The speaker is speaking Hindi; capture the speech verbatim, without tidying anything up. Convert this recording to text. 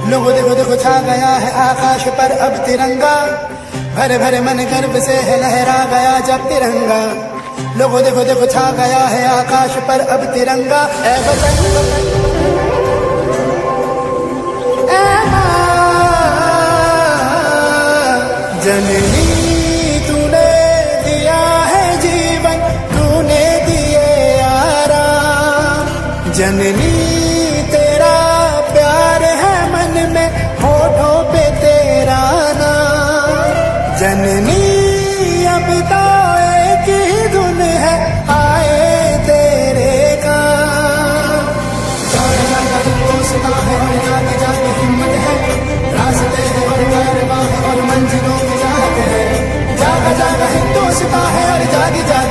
लोगो देखो देखो छा गया है आकाश पर अब तिरंगा, भरे भरे मन गर्व से है लहरा गया जब तिरंगा। लोगो देखो देखो छा गया है आकाश पर अब तिरंगा। ऐ वतन ऐ मां जननी, तूने दिया है जीवन, तूने दिए आराम। जननी तेरा प्यार है मन में, होठों पे तेरा नाम। जननी अब तो एक ही धुन है, आए तेरे काम। जागा जागा हिंदुस्तान है और जागे जागे हिम्मत है, रास्ते हैं और कारवां है और मंजिलों की चाहत है। जागा जागा हिंदुस्तान है और जागे जागे